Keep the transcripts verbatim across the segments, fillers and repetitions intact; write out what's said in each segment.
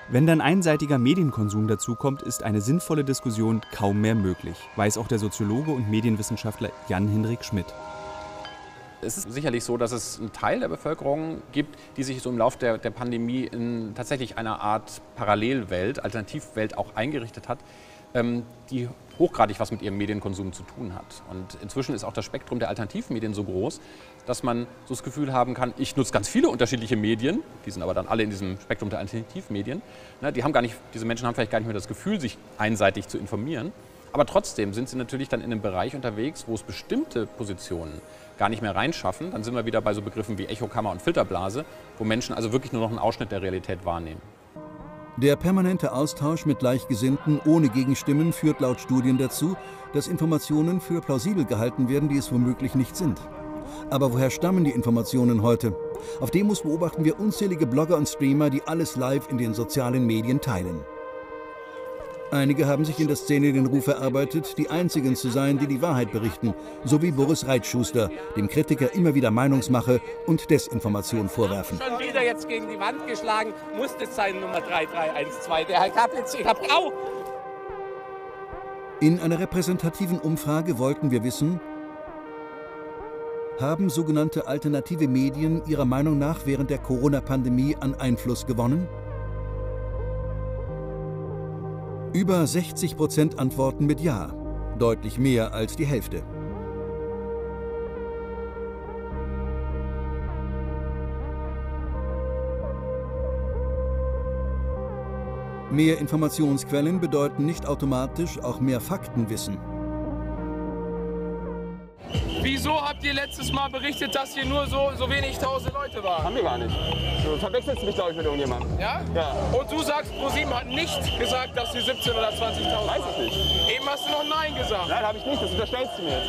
Wenn dann einseitiger Medienkonsum dazukommt, ist eine sinnvolle Diskussion kaum mehr möglich, weiß auch der Soziologe und Medienwissenschaftler Jan-Hinrik Schmidt. Es ist sicherlich so, dass es einen Teil der Bevölkerung gibt, die sich so im Laufe der, der Pandemie in tatsächlich einer Art Parallelwelt, Alternativwelt auch eingerichtet hat, ähm, die hochgradig was mit ihrem Medienkonsum zu tun hat. Und inzwischen ist auch das Spektrum der Alternativmedien so groß, dass man so das Gefühl haben kann, ich nutze ganz viele unterschiedliche Medien, die sind aber dann alle in diesem Spektrum der Alternativmedien. Ne, die haben gar nicht, diese Menschen haben vielleicht gar nicht mehr das Gefühl, sich einseitig zu informieren. Aber trotzdem sind sie natürlich dann in einem Bereich unterwegs, wo es bestimmte Positionen gar nicht mehr reinschaffen. Dann sind wir wieder bei so Begriffen wie Echokammer und Filterblase, wo Menschen also wirklich nur noch einen Ausschnitt der Realität wahrnehmen. Der permanente Austausch mit Gleichgesinnten ohne Gegenstimmen führt laut Studien dazu, dass Informationen für plausibel gehalten werden, die es womöglich nicht sind. Aber woher stammen die Informationen heute? Auf Demos beobachten wir unzählige Blogger und Streamer, die alles live in den sozialen Medien teilen. Einige haben sich in der Szene den Ruf erarbeitet, die Einzigen zu sein, die die Wahrheit berichten, so wie Boris Reitschuster, dem Kritiker immer wieder Meinungsmache und Desinformation vorwerfen. Schon wieder jetzt gegen die Wand geschlagen, muss das sein, Nummer drei drei eins zwei, der Herr Kaplitz, ich hab auch. In einer repräsentativen Umfrage wollten wir wissen, haben sogenannte alternative Medien Ihrer Meinung nach während der Corona-Pandemie an Einfluss gewonnen? Über sechzig Prozent antworten mit Ja, deutlich mehr als die Hälfte. Mehr Informationsquellen bedeuten nicht automatisch auch mehr Faktenwissen. Wieso habt ihr letztes Mal berichtet, dass hier nur so, so wenig tausend Leute waren? Haben wir gar nicht. Du verwechselst mich, glaube ich, mit irgendjemandem. Ja? Ja. Und du sagst, ProSieben hat nicht gesagt, dass sie siebzehntausend oder zwanzigtausend Weiß ich nicht. Eben hast du noch Nein gesagt. Nein, habe ich nicht. Das unterstellst du mir jetzt.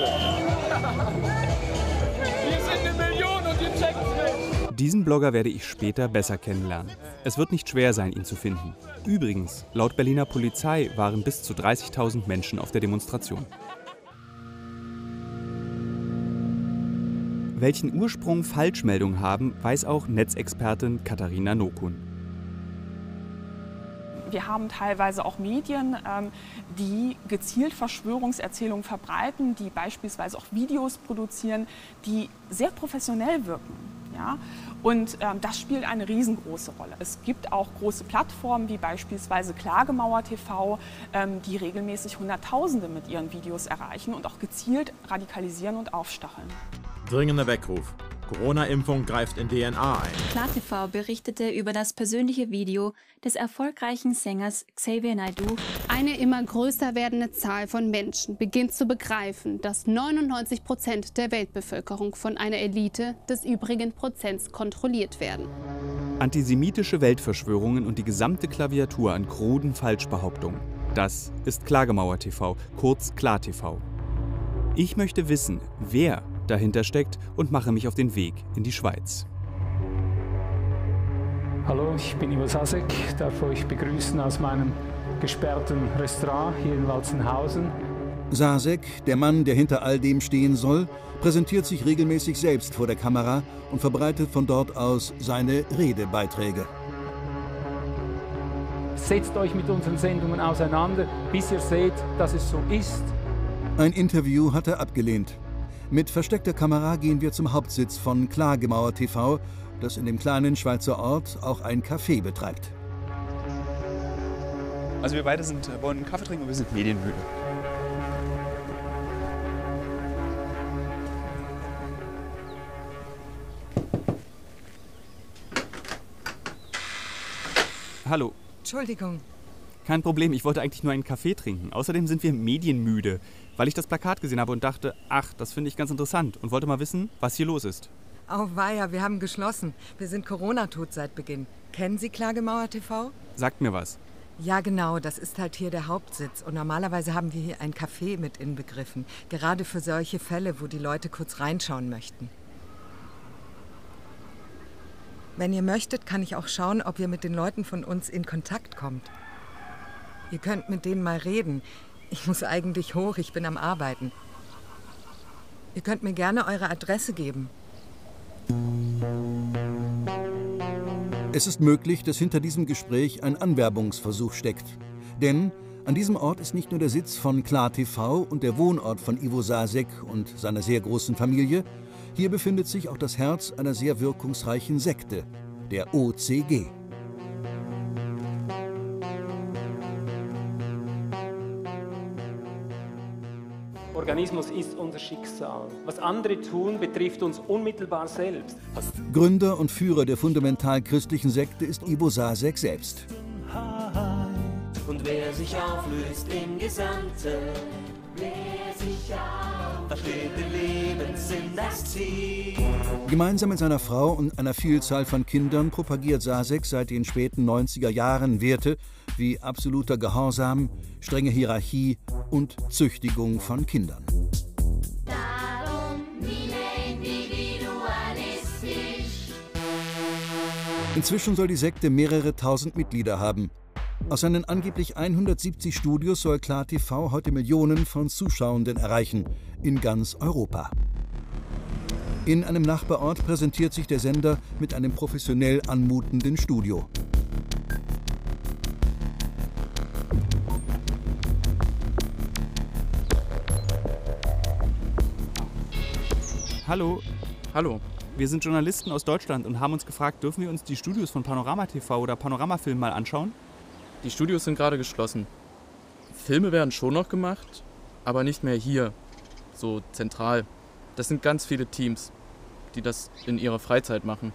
Wir sind eine Million und ihr checkt es nicht. Diesen Blogger werde ich später besser kennenlernen. Es wird nicht schwer sein, ihn zu finden. Übrigens, laut Berliner Polizei waren bis zu dreißigtausend Menschen auf der Demonstration. Welchen Ursprung Falschmeldungen haben, weiß auch Netzexpertin Katharina Nokun. Wir haben teilweise auch Medien, ähm, die gezielt Verschwörungserzählungen verbreiten, die beispielsweise auch Videos produzieren, die sehr professionell wirken. Ja? Und ähm, das spielt eine riesengroße Rolle. Es gibt auch große Plattformen wie beispielsweise Klagemauer T V, ähm, die regelmäßig Hunderttausende mit ihren Videos erreichen und auch gezielt radikalisieren und aufstacheln. Dringender Weckruf. Corona-Impfung greift in D N A ein. KlarTV berichtete über das persönliche Video des erfolgreichen Sängers Xavier Naidoo. Eine immer größer werdende Zahl von Menschen beginnt zu begreifen, dass neunundneunzig Prozent der Weltbevölkerung von einer Elite des übrigen Prozents kontrolliert werden. Antisemitische Weltverschwörungen und die gesamte Klaviatur an kruden Falschbehauptungen. Das ist Klagemauer T V, kurz KlarTV. Ich möchte wissen, wer dahinter steckt und mache mich auf den Weg in die Schweiz. Hallo, ich bin Ivo Sasek, darf euch begrüßen aus meinem gesperrten Restaurant hier in Walzenhausen. Sasek, der Mann, der hinter all dem stehen soll, präsentiert sich regelmäßig selbst vor der Kamera und verbreitet von dort aus seine Redebeiträge. Setzt euch mit unseren Sendungen auseinander, bis ihr seht, dass es so ist. Ein Interview hat er abgelehnt. Mit versteckter Kamera gehen wir zum Hauptsitz von Klagemauer T V, das in dem kleinen Schweizer Ort auch ein Café betreibt. Also wir beide sind, wollen einen Kaffee trinken und wir sind medienmüde. Hallo. Entschuldigung. Kein Problem, ich wollte eigentlich nur einen Kaffee trinken. Außerdem sind wir medienmüde, weil ich das Plakat gesehen habe und dachte, ach, das finde ich ganz interessant und wollte mal wissen, was hier los ist. Auweia, wir haben geschlossen. Wir sind Corona-tot seit Beginn. Kennen Sie Klagemauer T V? Sagt mir was. Ja, genau, das ist halt hier der Hauptsitz. Und normalerweise haben wir hier ein Café mit inbegriffen. Gerade für solche Fälle, wo die Leute kurz reinschauen möchten. Wenn ihr möchtet, kann ich auch schauen, ob ihr mit den Leuten von uns in Kontakt kommt. Ihr könnt mit denen mal reden. Ich muss eigentlich hoch, ich bin am Arbeiten. Ihr könnt mir gerne eure Adresse geben. Es ist möglich, dass hinter diesem Gespräch ein Anwerbungsversuch steckt. Denn an diesem Ort ist nicht nur der Sitz von KlarTV und der Wohnort von Ivo Sasek und seiner sehr großen Familie. Hier befindet sich auch das Herz einer sehr wirkungsreichen Sekte, der O C G. Organismus ist unser Schicksal. Was andere tun, betrifft uns unmittelbar selbst. Gründer und Führer der fundamental christlichen Sekte ist Ivo Sasek selbst. Und wer sich auflöst im Gesamten, wer sich auf, versteht den Lebenssinn, das Ziel. Gemeinsam mit seiner Frau und einer Vielzahl von Kindern propagiert Sasek seit den späten neunziger Jahren Werte wie absoluter Gehorsam, strenge Hierarchie und Züchtigung von Kindern. Darum nie mehr individualistisch. Inzwischen soll die Sekte mehrere tausend Mitglieder haben. Aus seinen angeblich hundertsiebzig Studios soll KlarTV heute Millionen von Zuschauenden erreichen, in ganz Europa. In einem Nachbarort präsentiert sich der Sender mit einem professionell anmutenden Studio. Hallo. Hallo. Wir sind Journalisten aus Deutschland und haben uns gefragt, dürfen wir uns die Studios von Panorama T V oder Panorama Film mal anschauen? Die Studios sind gerade geschlossen. Filme werden schon noch gemacht, aber nicht mehr hier, so zentral. Das sind ganz viele Teams, die das in ihrer Freizeit machen.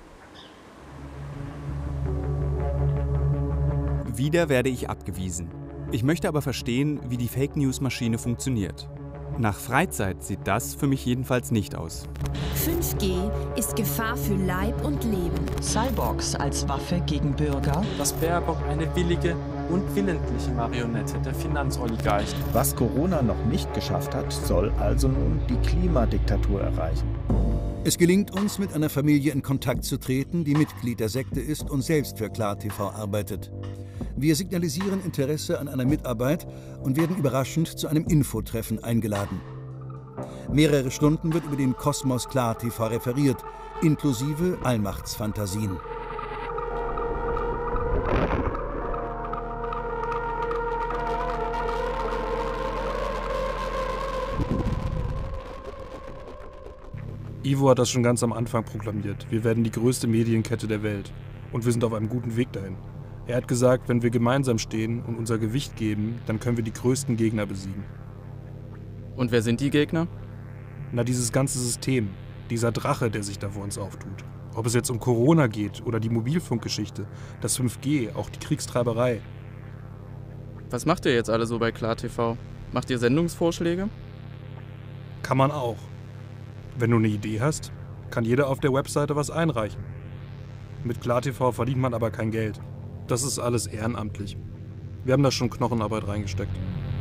Wieder werde ich abgewiesen. Ich möchte aber verstehen, wie die Fake-News-Maschine funktioniert. Nach Freizeit sieht das für mich jedenfalls nicht aus. fünf G ist Gefahr für Leib und Leben. Cyborgs als Waffe gegen Bürger. Dass Baerbock eine willige und willentliche Marionette der Finanzoligarchen. Was Corona noch nicht geschafft hat, soll also nun die Klimadiktatur erreichen. Es gelingt uns, mit einer Familie in Kontakt zu treten, die Mitglied der Sekte ist und selbst für KlarTV arbeitet. Wir signalisieren Interesse an einer Mitarbeit und werden überraschend zu einem Infotreffen eingeladen. Mehrere Stunden wird über den Kosmos KlarTV referiert, inklusive Allmachtsfantasien. Ivo hat das schon ganz am Anfang proklamiert. Wir werden die größte Medienkette der Welt. Und wir sind auf einem guten Weg dahin. Er hat gesagt, wenn wir gemeinsam stehen und unser Gewicht geben, dann können wir die größten Gegner besiegen. Und wer sind die Gegner? Na, dieses ganze System. Dieser Drache, der sich da vor uns auftut. Ob es jetzt um Corona geht oder die Mobilfunkgeschichte, das fünf G, auch die Kriegstreiberei. Was macht ihr jetzt alle so bei KlarTV? Macht ihr Sendungsvorschläge? Kann man auch. Wenn du eine Idee hast, kann jeder auf der Webseite was einreichen. Mit KlarTV verdient man aber kein Geld. Das ist alles ehrenamtlich. Wir haben da schon Knochenarbeit reingesteckt.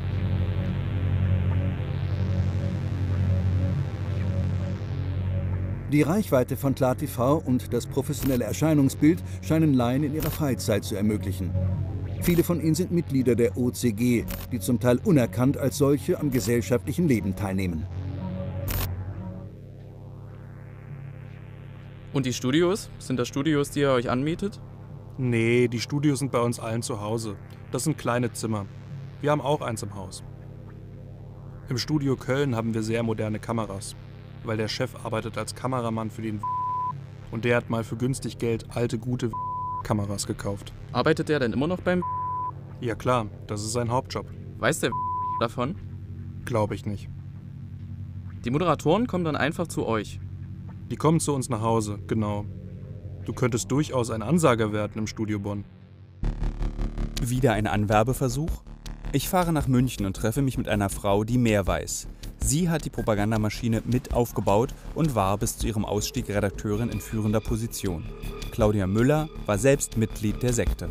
Die Reichweite von KlarTV und das professionelle Erscheinungsbild scheinen Laien in ihrer Freizeit zu ermöglichen. Viele von ihnen sind Mitglieder der O C G, die zum Teil unerkannt als solche am gesellschaftlichen Leben teilnehmen. Und die Studios? Sind das Studios, die ihr euch anmietet? Nee, die Studios sind bei uns allen zu Hause. Das sind kleine Zimmer. Wir haben auch eins im Haus. Im Studio Köln haben wir sehr moderne Kameras, weil der Chef arbeitet als Kameramann für den und der hat mal für günstig Geld alte, gute Kameras gekauft. Arbeitet der denn immer noch beim Ja klar, das ist sein Hauptjob. Weiß der davon? Glaube ich nicht. Die Moderatoren kommen dann einfach zu euch. Die kommen zu uns nach Hause, genau. Du könntest durchaus ein Ansager werden im Studio Bonn. Wieder ein Anwerbeversuch? Ich fahre nach München und treffe mich mit einer Frau, die mehr weiß. Sie hat die Propagandamaschine mit aufgebaut und war bis zu ihrem Ausstieg Redakteurin in führender Position. Claudia Müller war selbst Mitglied der Sekte.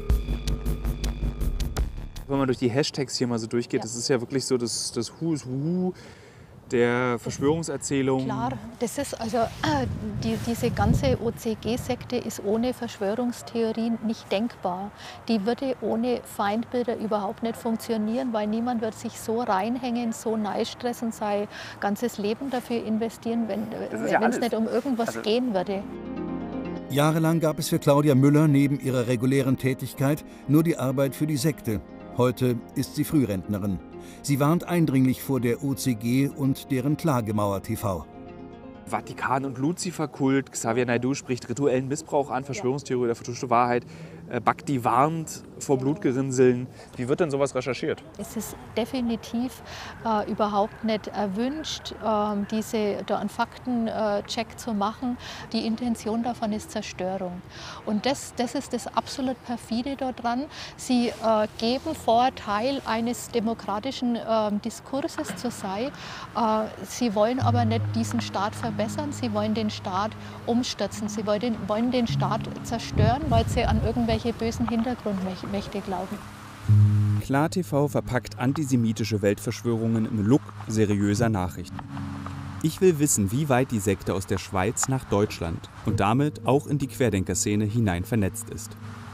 Wenn man durch die Hashtags hier mal so durchgeht, ja. Das ist ja wirklich so das, das Who's Who der Verschwörungserzählung. Klar, das ist also äh, die, diese ganze O C G-Sekte ist ohne Verschwörungstheorien nicht denkbar. Die würde ohne Feindbilder überhaupt nicht funktionieren, weil niemand wird sich so reinhängen, so neistressen, sein ganzes Leben dafür investieren, wenn es ja nicht um irgendwas also gehen würde. Jahrelang gab es für Claudia Müller neben ihrer regulären Tätigkeit nur die Arbeit für die Sekte. Heute ist sie Frührentnerin. Sie warnt eindringlich vor der O C G und deren Klagemauer T V. Vatikan und Luziferkult, Xavier Naidoo spricht rituellen Missbrauch an, Verschwörungstheorie oder vertuschte Wahrheit. Bhakti warnt vor Blutgerinnseln. Wie wird denn sowas recherchiert? Es ist definitiv äh, überhaupt nicht erwünscht, äh, diese, da einen Faktencheck äh, zu machen. Die Intention davon ist Zerstörung. Und das, das ist das absolut perfide daran. Sie äh, geben vor, Teil eines demokratischen äh, Diskurses zu sein. Äh, sie wollen aber nicht diesen Staat verbessern, sie wollen den Staat umstürzen. Sie wollen den, wollen den Staat zerstören, weil sie an irgendwelche bösen Hintergrundmächte glauben. KlarTV verpackt antisemitische Weltverschwörungen im Look seriöser Nachrichten. Ich will wissen, wie weit die Sekte aus der Schweiz nach Deutschland und damit auch in die Querdenkerszene hinein vernetzt ist.